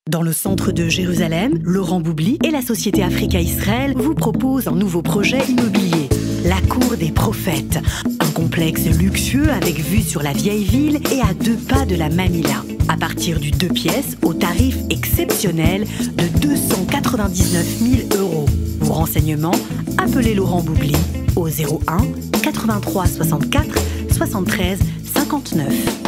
Dans le centre de Jérusalem, Laurent Boubli et la société Africa Israël vous proposent un nouveau projet immobilier, la Cour des Prophètes. Un complexe luxueux avec vue sur la vieille ville et à 2 pas de la Mamilla. À partir du 2 pièces au tarif exceptionnel de 299 000 €. Pour renseignements, appelez Laurent Boubli au 01 83 64 73 59.